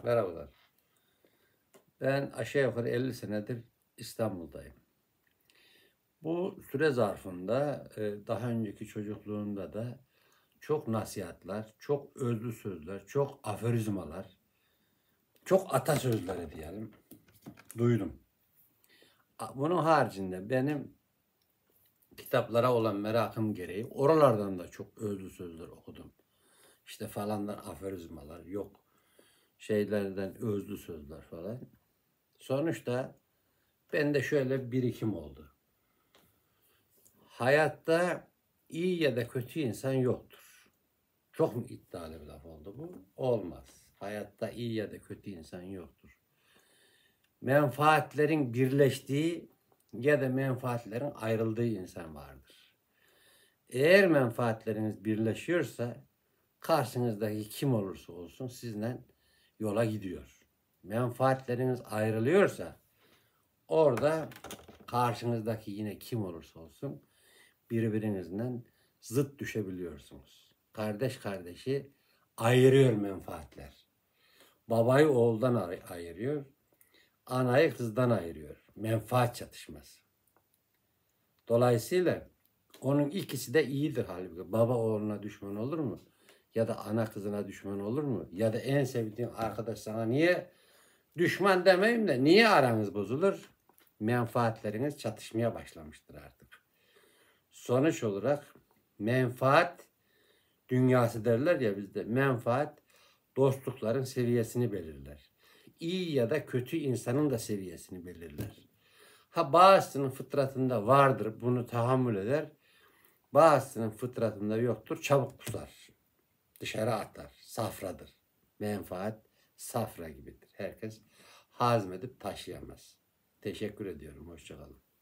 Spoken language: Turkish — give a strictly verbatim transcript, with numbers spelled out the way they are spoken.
Merhabalar. Ben aşağı yukarı elli senedir İstanbul'dayım. Bu süre zarfında e, daha önceki çocukluğumda da çok nasihatler, çok özlü sözler, çok aforizmalar, çok atasözleri diyelim duydum. Bunun haricinde benim kitaplara olan merakım gereği oralardan da çok özlü sözler okudum. İşte falandan aforizmalar, yok şeylerden özlü sözler falan. Sonuçta bende şöyle bir birikim oldu. Hayatta iyi ya da kötü insan yoktur. Çok mu iddialı bir laf oldu bu? Olmaz. Hayatta iyi ya da kötü insan yoktur. Menfaatlerin birleştiği ya da menfaatlerin ayrıldığı insan vardır. Eğer menfaatleriniz birleşiyorsa karşınızdaki kim olursa olsun sizle yola gidiyor. Menfaatleriniz ayrılıyorsa orada karşınızdaki yine kim olursa olsun birbirinizden zıt düşebiliyorsunuz. Kardeş kardeşi ayırıyor menfaatler. Babayı oğuldan ayırıyor. Anayı kızdan ayırıyor. Menfaat çatışması. Dolayısıyla onun ikisi de iyidir halbuki. Baba oğluna düşman olur mu? Ya da ana kızına düşman olur mu? Ya da en sevdiğin arkadaş sana niye düşman demeyeyim de niye aranız bozulur? Menfaatleriniz çatışmaya başlamıştır artık. Sonuç olarak menfaat dünyası derler ya bizde. Menfaat dostlukların seviyesini belirler. İyi ya da kötü insanın da seviyesini belirler. Ha bazısının fıtratında vardır, bunu tahammül eder. Bazısının fıtratında yoktur, çabuk kusar. Dışarı atar, safradır. Menfaat safra gibidir. Herkes hazmedip taşıyamaz. Teşekkür ediyorum. Hoşça kalın.